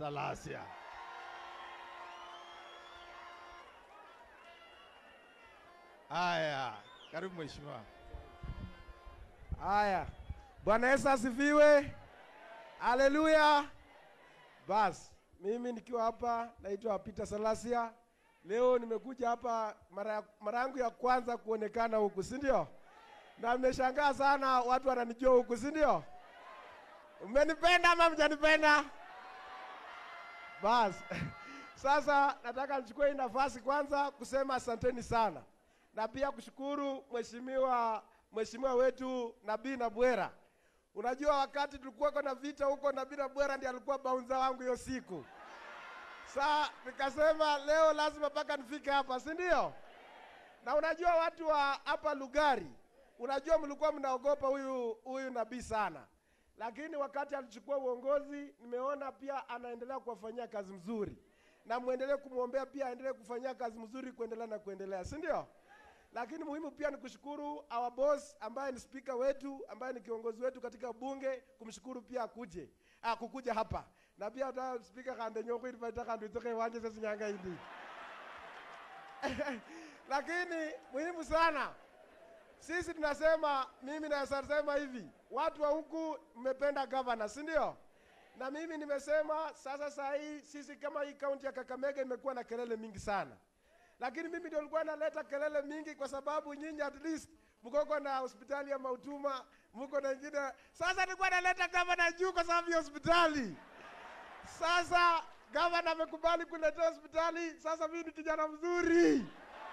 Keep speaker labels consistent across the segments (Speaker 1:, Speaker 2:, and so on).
Speaker 1: Salasya. Haya, karibu mheshimiwa.
Speaker 2: Haya. Bwana Yesu asifiwe. Haleluya. Bas, mimi nikiwa hapa naitwa Peter Salasya. Leo nimekuja hapa mara yangu ya kwanza kuonekana huku, si ndio? Na nimeshangaa sana watu wananijua huku, si ndio? Umenipenda ama mjanipenda? Bas. Sasa nataka nichukue hii nafasi kwanza kusema asanteni sana. Na pia kushukuru mheshimiwa wetu Nabii na Bwera. Unajua wakati tulikuwa na vita huko, Nabii na Bwera ndiye alikuwa bouncer wangu hiyo siku. Sasa nikasema leo lazima paka nifike hapa, si ndio? Na unajua watu wa hapa Lugari, unajua mlikuwa mnaogopa huyu nabii sana. Lakini wakati alichukua uongozi, nimeona pia anaendelea kuwafanyia kazi mzuri. Na muendelee kumuombea pia aendelee kufanyia kazi mzuri kuendelea, si ndio? Lakini muhimu pia ni kushukuru our boss ambaye ni speaker wetu, ambaye ni kiongozi wetu katika bunge, kumshukuru pia kukuja hapa. Na pia hata speaker kande nyoko ilipata kando itoke wanje sasa nyanga hivi. Lakini muhimu sana, sisi tunasema, mimi nasema hivi, watu wa huku mmependa governor, si ndio? Na mimi nimesema sasa hii sisi kama hii kaunti ya Kakamega imekuwa na kelele mingi sana. Lakini mimi ndio nilikuwa naleta kelele mingi kwa sababu nyinyi at least mko na hospitali ya Mautuma, mko na nyingine. Sasa nilikuwa naleta governor juu kwa sababu ya hospitali. Sasa governor amekubali kuleta hospitali, sasa mimi ni kijana mzuri.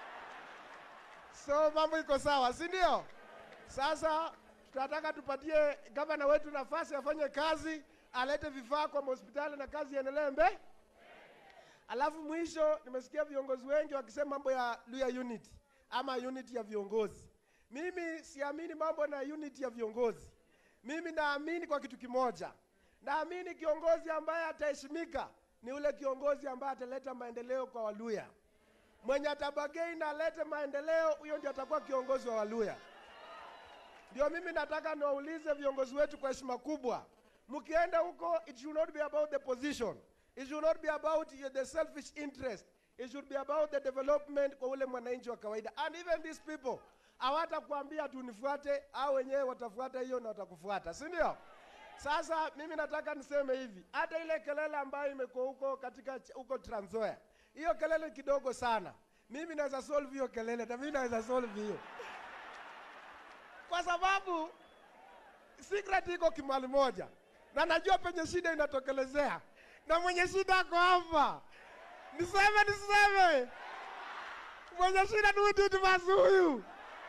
Speaker 2: So mambo iko sawa, si ndio? Sasa tunataka tupatie governor wetu nafasi afanye kazi, alete vifaa kwa hospitali na kazi iendelee mbele. Alafu mwisho nimesikia viongozi wengi wakisema mambo ya Luya unity ama unity ya viongozi. Mimi siamini mambo na unity ya viongozi. Mimi naamini kwa kitu kimoja. Naamini kiongozi ambaye ataheshimika ni ule kiongozi ambaye ataleta maendeleo kwa Waluya. Mwenye atabagei na alete maendeleo, huyo ndiye atakuwa kiongozi wa Waluya. Ndio mimi nataka niwaulize viongozi wetu kwa heshima kubwa. Mkienda huko, it should not be about the position. It should not be about the selfish interest. It should be about the development kwa ule mwananchi wa kawaida. And even these people, hawatakuambia tunifuate, au wenyewe watafuata hiyo na watakufuata, si ndio? Sasa mimi nataka niseme hivi, hata ile kelele ambayo imekuwa huko katika huko Trans Nzoia, hiyo kelele kidogo sana. Mimi naweza solve hiyo kelele, na mimi naweza solve hiyo. Kwa sababu secret iko kimali moja. Na najua penye shida inatokelezea. Na mwenye shida ako hapa. Niseme. Mwenye shida ni Didmus huyu.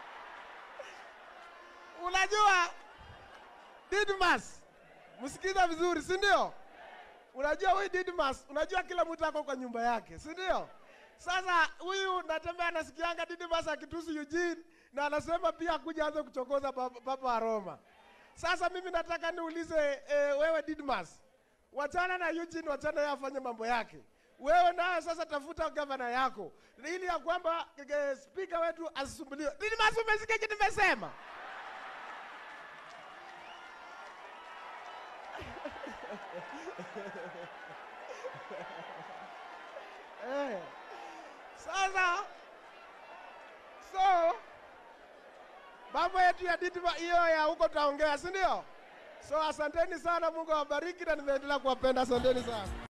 Speaker 2: Unajua Didmus, msikiza vizuri, si ndio? Unajua huyu Didmus, unajua kila mtu ako kwa nyumba yake, si ndio? Sasa huyu natembea anasikianga Didmus akitusi Eugene na anasema pia kuja aanze kuchokoza papa Roma. Sasa mimi nataka niulize wewe Didmus, wachana na Eugene, wachana yeye afanye mambo yake. Wewe naye sasa tafuta governor yako ili ya kwamba speaker wetu asisumbuliwe. Didmus, umesikia kitu nimesema? Sasa mambo yetu ya Didmus hiyo ya huko taongea, si ndio? So asanteni sana, Mungu awabariki na nimeendelea kuwapenda, asanteni sana.